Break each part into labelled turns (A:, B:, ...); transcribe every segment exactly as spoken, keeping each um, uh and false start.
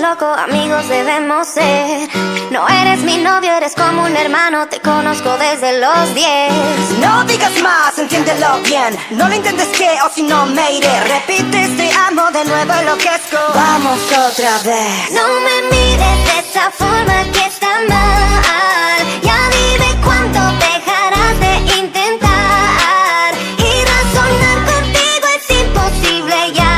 A: loco, amigos debemos ser. No eres mi novio, eres como un hermano, te conozco desde los diez.
B: No digas más, entiéndelo bien. No lo intentes que o si no me iré. Repites te amo, de nuevo enloquezco. Vamos otra vez.
A: No me mires de esa forma que está mal. Ya dime cuánto dejarás de intentar. Y razonar contigo es imposible ya.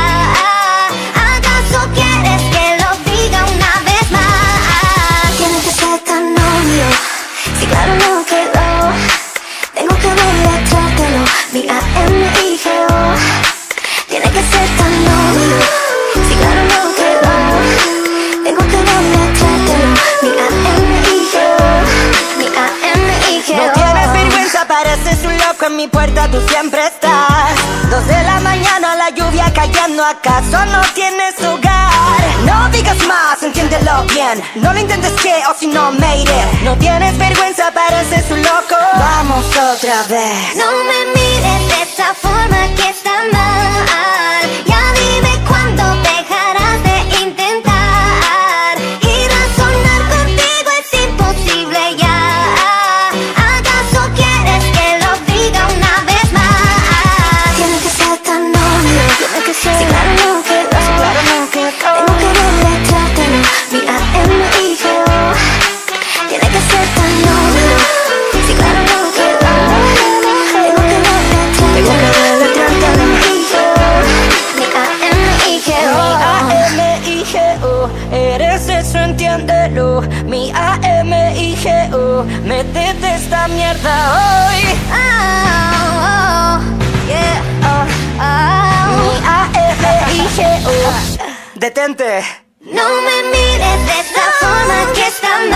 A: ¿Acaso quieres que lo diga una vez más? Tiene que ser tan obvio, si claro no quedó. Tengo que deletreártelo, mi A M I G O. Tiene que ser tan obvio, si claro no quedó. Tengo que deletreártelo, mi A M I G O, mi A M I G O.
B: No tienes vergüenza, pareces un loco, en mi puerta tú siempre estás. Dos de la mañana, la lluvia cayendo, ¿acaso no tienes hogar? No digas más, entiéndelo bien. No lo intentes que o si no me iré. No tienes vergüenza, pareces un loco. Vamos otra vez.
A: No me mires de esa forma que está mal. Ya dime cuándo dejarás de intentar. Y razonar contigo es imposible ya. ¿Acaso quieres que lo diga una vez más? Tiene que ser tan obvio, tiene que ser. Si claro no quedó, si claro no quedó. Tengo que deletreártelo, mi A M I G O. Tiene que ser tan obvio, si claro no quedó. Tengo que deletreártelo, mi A M I G O.
B: Mi A M I G O, eres eso, entiéndelo. Mi A M I G O, métete esta mierda hoy.
A: Oh, oh, yeah, oh, oh.
B: Mi A M I G O, detente.
A: No me mires de esa forma que está